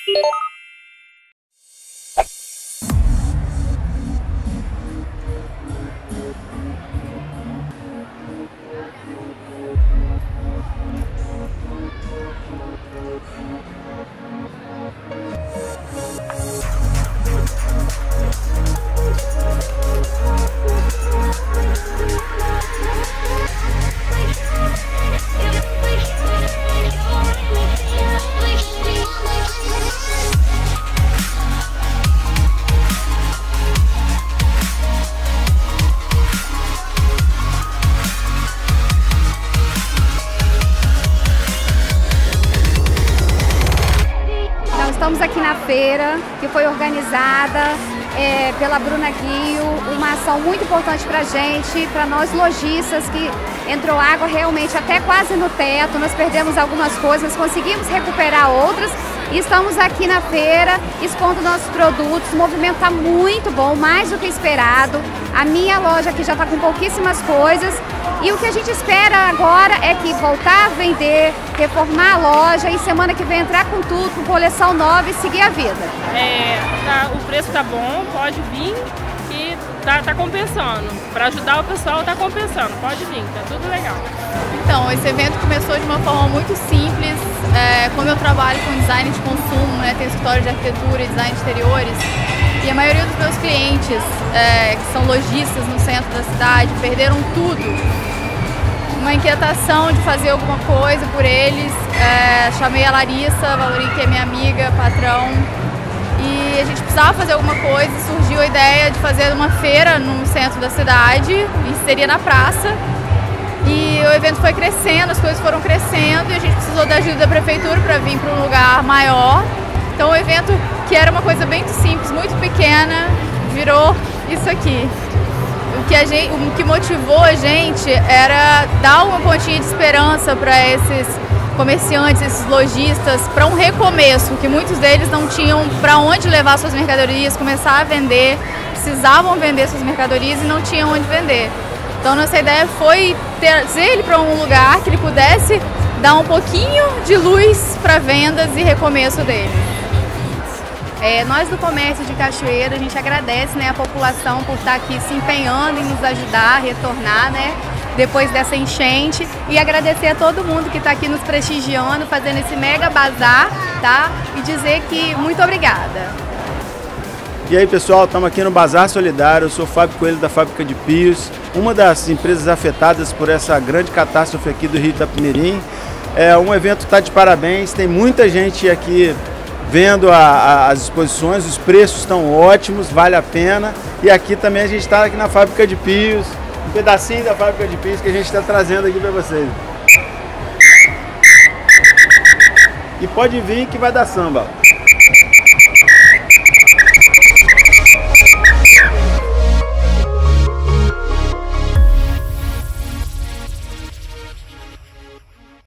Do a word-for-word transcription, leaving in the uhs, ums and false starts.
Estamos aqui na feira, que foi organizada é, pela Bruna Guio, uma ação muito importante para a gente, para nós lojistas, que entrou água realmente até quase no teto, nós perdemos algumas coisas, conseguimos recuperar outras e estamos aqui na feira expondo nossos produtos. O movimento está muito bom, mais do que esperado. A minha loja aqui já está com pouquíssimas coisas e o que a gente espera agora é que voltar a vender, reformar a loja e semana que vem entrar com tudo, com coleção nova e seguir a vida. É, tá, o preço tá bom, pode vir e tá, tá compensando. Para ajudar o pessoal tá compensando, pode vir, tá tudo legal. Então, esse evento começou de uma forma muito simples. É, como eu trabalho com design de consumo, né, tenho escritório de arquitetura e design de interiores, e a maioria dos meus clientes, é, que são lojistas no centro da cidade, perderam tudo. Uma inquietação de fazer alguma coisa por eles, é, chamei a Larissa Valori, que é minha amiga, patrão, e a gente precisava fazer alguma coisa, surgiu a ideia de fazer uma feira no centro da cidade, e seria na praça, e o evento foi crescendo, as coisas foram crescendo, e a gente precisou da ajuda da prefeitura para vir para um lugar maior. Então o evento, que era uma coisa bem simples, muito pequena, virou isso aqui. O que, a gente, o que motivou a gente era dar uma pontinha de esperança para esses comerciantes, esses lojistas, para um recomeço, que muitos deles não tinham para onde levar suas mercadorias, começar a vender, precisavam vender suas mercadorias e não tinham onde vender. Então nossa ideia foi trazer ele para um lugar que ele pudesse dar um pouquinho de luz para vendas e recomeço dele. É, nós do comércio de Cachoeira, a gente agradece, né, a população por estar aqui se empenhando em nos ajudar a retornar, né, depois dessa enchente, e agradecer a todo mundo que está aqui nos prestigiando, fazendo esse mega bazar, tá? E dizer que muito obrigada. E aí pessoal, estamos aqui no Bazar Solidário, eu sou o Fábio Coelho da Fábrica de Pios, uma das empresas afetadas por essa grande catástrofe aqui do Rio Itapemirim. É um evento que está de parabéns, tem muita gente aqui vendo a, a, as exposições, os preços estão ótimos, vale a pena. E aqui também a gente está aqui na Fábrica de Pios, um pedacinho da Fábrica de Pios que a gente está trazendo aqui para vocês. E pode vir que vai dar samba.